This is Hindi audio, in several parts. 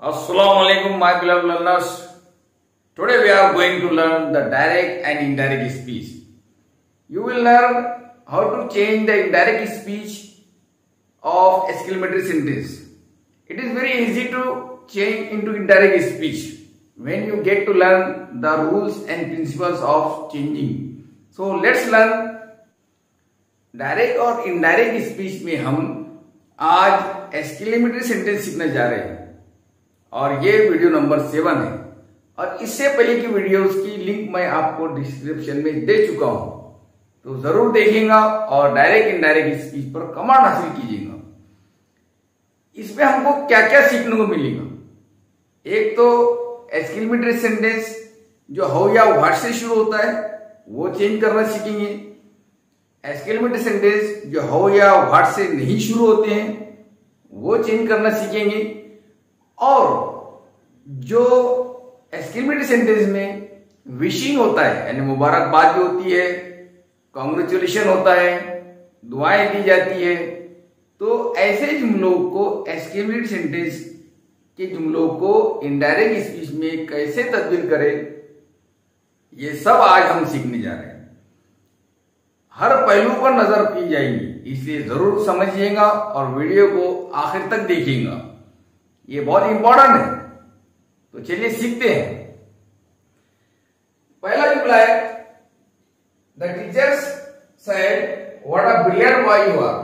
Assalamu alaikum, my beloved learners. Today we are going to learn the direct and indirect speech. You will learn how to change the indirect speech of exclamatory sentence. It is very easy to change into indirect speech when you get to learn the rules and principles of changing. So let's learn direct और इनडायरेक्ट स्पीच में हम आज एक्सक्लेमेटरी सेंटेंस सीखने जा रहे हैं और ये वीडियो नंबर 7 है। और इससे पहले की वीडियोस की लिंक मैं आपको डिस्क्रिप्शन में दे चुका हूं, तो जरूर देखिएगा और डायरेक्ट इनडायरेक्ट स्पीच पर कमांड हासिल कीजिएगा। इसमें हमको क्या क्या सीखने को मिलेगा। एक तो एक्सक्लेमेटरी सेंटेंस जो हो या व्हाट से शुरू होता है वो चेंज करना सीखेंगे। एक्सक्लेमेटरी सेंटेंस जो हो या व्हाट से नहीं शुरू होते हैं वो चेंज करना सीखेंगे। और जो एक्सक्लेमेटरी सेंटेंस में विशिंग होता है यानी मुबारकबाद जो होती है, कांग्रेचुलेशन होता है, दुआएं दी जाती है, तो ऐसे जुमलों को एक्सक्लेमेटरी सेंटेंस के जुमलों को इनडायरेक्ट स्पीच में कैसे तब्दील करें, ये सब आज हम सीखने जा रहे हैं। हर पहलू पर नजर की जाएगी, इसलिए जरूर समझिएगा और वीडियो को आखिर तक देखिएगा, ये बहुत इंपॉर्टेंट है। तो चलिए सीखते हैं। पहला जुमला है, the teachers said what a brilliant boy you are.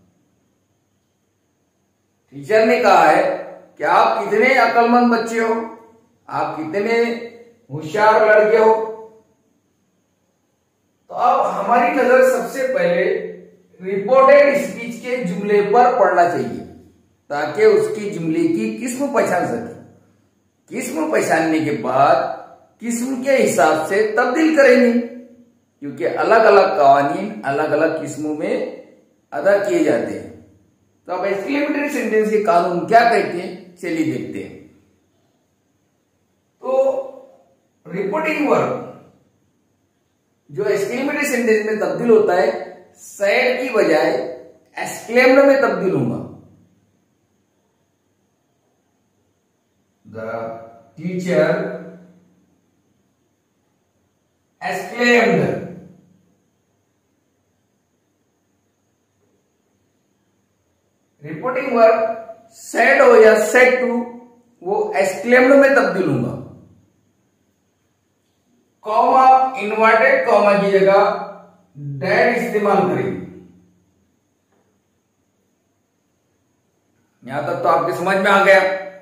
Teacher ने कहा है कि आप कितने अक्लमंद बच्चे हो, आप कितने होशियार लड़के हो। तो अब हमारी नजर सबसे पहले रिपोर्टेड स्पीच के जुमले पर पड़ना चाहिए ताकि उसकी जुमले की किस्म पहचान सके। किस्म पहचानने के बाद किस्म के हिसाब से तब्दील करेंगे, क्योंकि अलग अलग कवानीन अलग अलग किस्मों में अदा किए जाते हैं। तो अब एक्सक्लेमेटरी सेंटेंस के कानून क्या कहते हैं, चलिए देखते हैं। तो रिपोर्टिंग वर्ब जो एक्सक्लेमेटरी सेंटेंस में तब्दील होता है, सैड की बजाय एक्सक्लेम्ड में तब्दील होगा। The teacher exclaimed. Reporting verb said हो या सेड टू, वो एक्सक्लेम्ड में तब्दील होगा। कॉमा, इन्वर्टेड कॉमा की जगह डैट इस्तेमाल करेंगे। यहां तक तो आपके समझ में आ गया।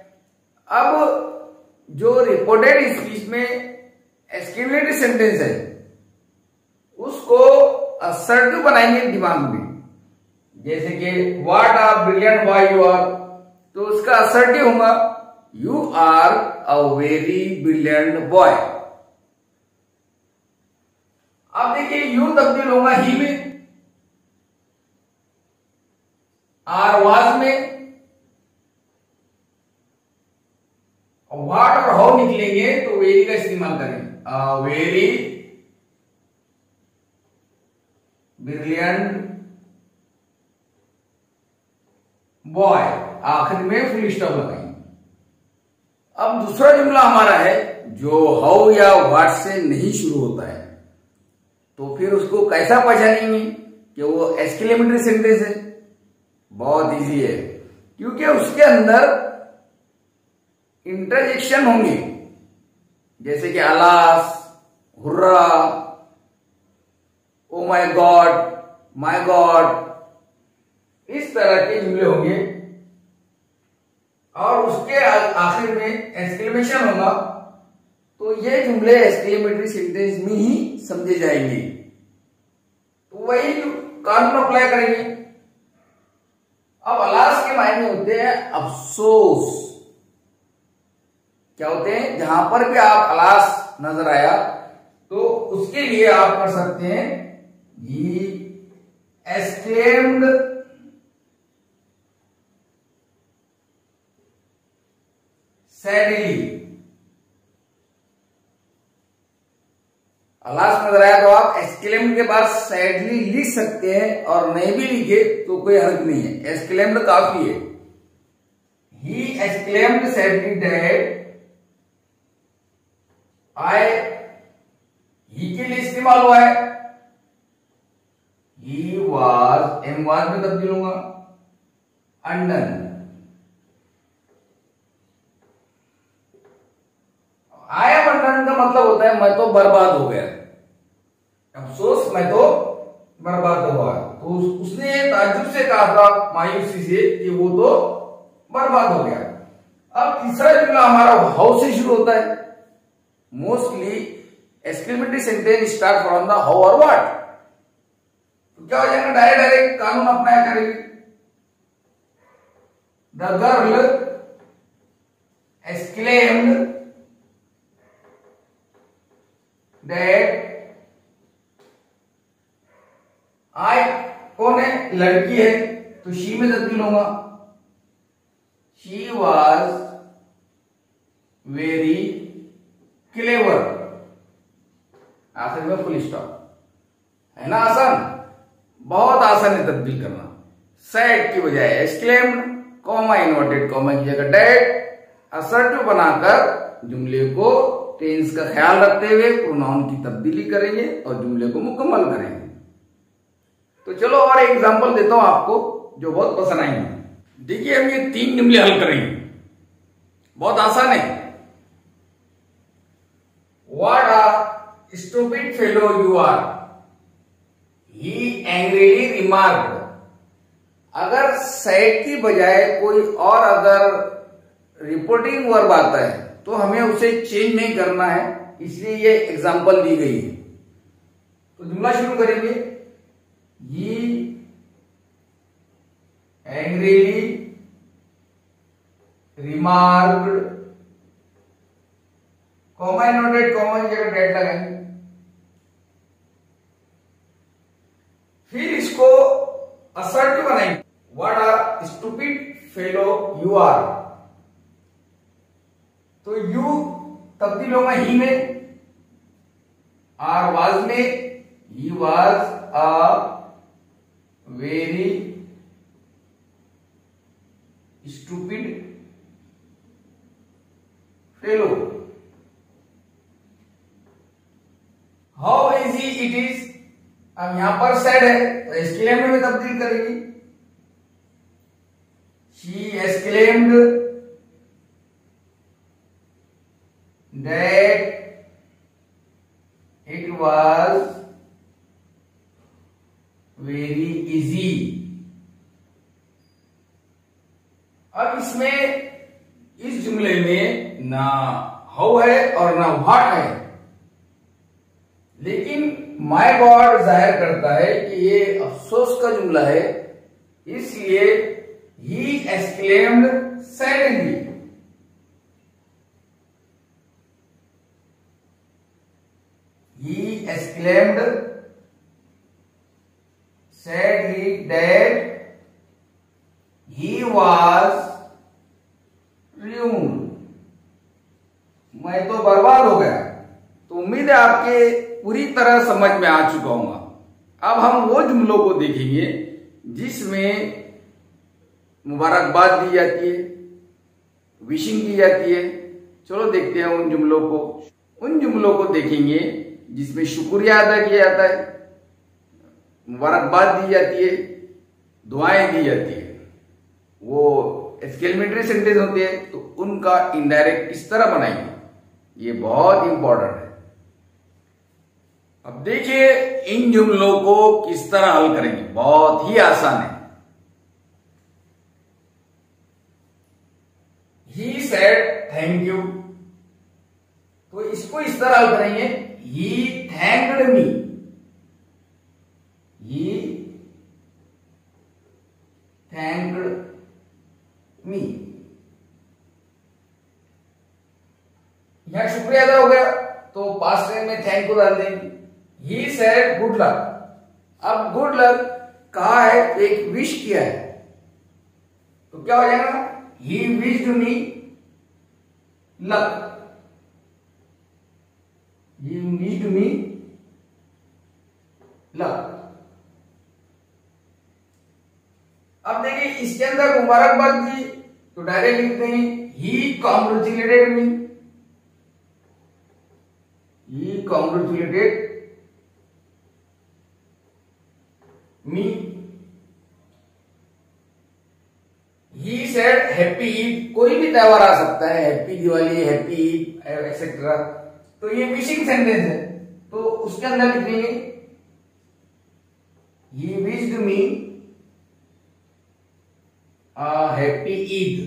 अब जो रिपोर्टेड स्पीच में एक्सक्लेमेटरी सेंटेंस है उसको असर्टिव बनाएंगे दिमाग में। जैसे कि what a brilliant boy you are, तो उसका असर्टिव होगा you are a very brilliant boy. अब देखिए यू तब्दील होगा ही में, आर वाज में, व्हाट और हाउ निकलेंगे तो वेरी का इस्तेमाल करेंगे। अ वेरी ब्रिलियंट बॉय, आखिर में फुल स्टॉप लगाएंगे। अब दूसरा जुमला हमारा है जो हाउ या व्हाट से नहीं शुरू होता है, तो फिर उसको कैसा पहचानेंगे कि वो एक्सक्लेमेटरी सेंटेंस है। बहुत इजी है, क्योंकि उसके अंदर इंटरजेक्शन होंगे, जैसे कि alas, hurrah, oh my God, इस तरह के जुमले होंगे। और उसके आखिर में एक्सक्लेमेशन होगा, तो ये जुमले एक्सक्लेमेटरी सेंटेंस में ही समझे जाएंगे। तो वही कानून अप्लाई करेंगे। अब अलास के मायने होते हैं अफसोस। क्या होते हैं, जहां पर भी आप अलास नजर आया तो उसके लिए आप कर सकते हैं ये एक्सक्लेम्ड सैडली। अलास नजर आया तो आप एक्सक्लेम्ड के बाद सैडली लिख सकते हैं, और नहीं भी लिखे तो कोई हर्ज नहीं है, एक्सक्लेम्ड काफी है। he exclaimed sadly that I, he के लिए इस्तेमाल हुआ है, he was, एम वाज में तब्दील होगा undone। I am undone का मतलब होता है मैं तो बर्बाद हो गया, अफसोस मैं तो बर्बाद हुआ। तो उसने ताज्जुब से कहा था, मायूसी से, कि वो तो बर्बाद हो गया। अब तीसरा जुमला हमारा हाउ से शुरू होता है। Mostly exclamatory sentence start from the how और व्हाट। तो क्या हो जाएगा, डायरेक्ट कानून अपनाया करेंगे। The girl exclaimed that I, कौन है, लड़की है, तो शी में तब्दील होगा, शी वॉज वेरी क्लेवर, आखिर में फुल स्टॉप। है ना आसान, बहुत आसान है तब्दील करना। सैड की बजाय एक्सक्लेम्ड, कॉमा इन्वर्टेड कॉमा की जगह डेट, असर्टिव बनाकर जुमले को टेंस का ख्याल रखते हुए प्रोनाउन की तब्दीली करेंगे और जुमले को मुकम्मल करेंगे। तो चलो और एक एग्जांपल देता हूं आपको जो बहुत पसंद आएंगे। देखिए हम ये 3 जुमले हल करेंगे, बहुत आसान है। What a stupid fellow you are, he angrily remarked। अगर सैड की बजाय कोई और अगर रिपोर्टिंग वर्ब आता है तो हमें उसे चेंज नहीं करना है, इसलिए ये एग्जांपल दी गई है। तो जुमला शुरू करेंगे, he angrily remarked, comma inverted comma की जगह डेट लगाएंगे। फिर इसको असर्टिव बनाएंगे, what a stupid fellow you are. तो यू तब्दील होगा ही में, आर वाज में, he was a very stupid fellow. How easy it is, अब यहां पर सैड है तो एक्सक्लेम्ड में तब्दील करेगी, she exclaimed that it was very easy. अब इसमें, इस जुमले में ना हाउ है और ना व्हाट है, लेकिन माय गॉड जाहिर करता है कि ये अफसोस का जुमला है, इसलिए he exclaimed sadly. He exclaimed sadly that he was ruined, मैं तो बर्बाद हो गया। तो उम्मीद है आपके पूरी तरह समझ में आ चुका होगा। अब हम वो जुमलों को देखेंगे जिसमें मुबारकबाद दी जाती है, विशिंग की जाती है। चलो देखते हैं उन जुमलों को। उन जुमलों को देखेंगे जिसमें शुक्रिया अदा किया जाता है, मुबारकबाद दी जाती है, दुआएं दी जाती है। वो एक्सक्लेमेटरी सेंटेंस होते हैं, तो उनका इनडायरेक्ट किस तरह बनाएंगे, ये बहुत इंपॉर्टेंट है। अब देखिए इन जुमलों को किस तरह हल करेंगे, बहुत ही आसान है। ही सेड थैंक यू, तो इसको इस तरह हल करेंगे, he thanked me, he thanked मी। यहां शुक्रिया अदा हो गया तो पास्ट टाइम में थैंक को डाल देंगे। ही सेड गुड लक, अब गुड लक कहा है, एक विश किया है, तो क्या हो जाएगा, he wished me luck, he wished me luck. अब देखिए इसके अंदर मुबारकबाद दी, तो डायरेक्ट लिखते हैं he congratulated me, he congratulated me, he said happy Eid. कोई भी त्योहार आ सकता है, happy Diwali, happy Eid etcetera. तो ये विशिंग सेंटेंस है, तो उसके अंदर लिखेंगे he wished me happy Eid.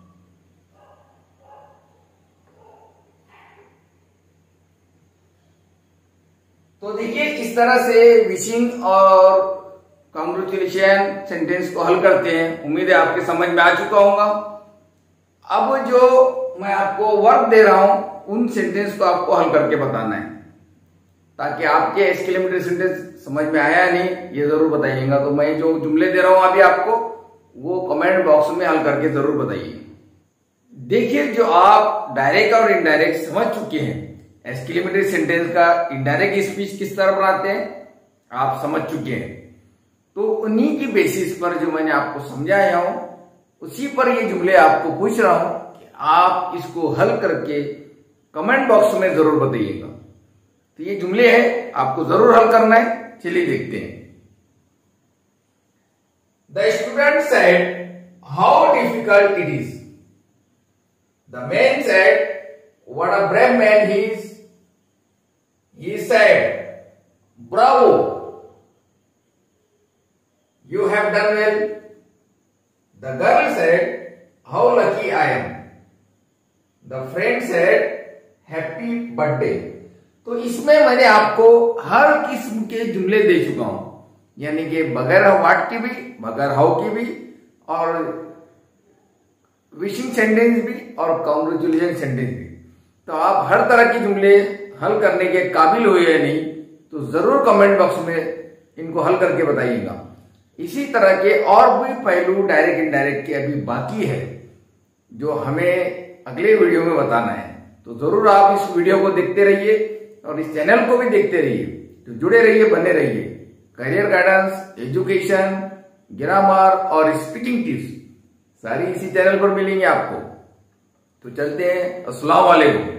तो देखिए इस तरह से विशिंग और कांग्रेचुलेशन सेंटेंस को हल करते हैं। उम्मीद है आपके समझ में आ चुका होगा। अब जो मैं आपको वर्क दे रहा हूं उन सेंटेंस को आपको हल करके बताना है, ताकि आपके एक्सक्लेमेटरी सेंटेंस समझ में आया नहीं ये जरूर बताइएगा। तो मैं जो जुमले दे रहा हूं अभी आपको वो कमेंट बॉक्स में हल करके जरूर बताइए। देखिए जो आप डायरेक्ट और इनडायरेक्ट समझ चुके हैं, एक्सक्लेमेटरी सेंटेंस का इनडायरेक्ट स्पीच किस तरह बनाते हैं आप समझ चुके हैं। तो उन्हीं की बेसिस पर जो मैंने आपको समझाया हूं उसी पर ये जुमले आपको पूछ रहा हूं कि आप इसको हल करके कमेंट बॉक्स में जरूर बताइएगा। तो ये जुमले हैं, आपको जरूर हल करना है। चलिए देखते हैं। The student said how difficult it is. The man said what a brave man he is. He said, bravo, you have done well. The girl said, how lucky I am. The friend said, happy birthday. तो इसमें मैंने आपको हर किस्म के जुमले दे चुका हूं, यानी कि बगैर व्हाट की भी, बगैर हाउ की भी, और विशिंग सेंटेंस भी और कांग्रेचुलेशन सेंटेंस भी। तो आप हर तरह की जुमले हल करने के काबिल हुए या नहीं तो जरूर कमेंट बॉक्स में इनको हल करके बताइएगा। इसी तरह के और भी पहलू डायरेक्ट इनडायरेक्ट के अभी बाकी है जो हमें अगले वीडियो में बताना है। तो जरूर आप इस वीडियो को देखते रहिए और इस चैनल को भी देखते रहिए। तो जुड़े रहिए, बने रहिए। करियर गाइडेंस, एजुकेशन, ग्रामर और स्पीकिंग टिप्स सारी इसी चैनल पर मिलेंगे आपको। तो चलते हैं। अस्सलाम वालेकुम।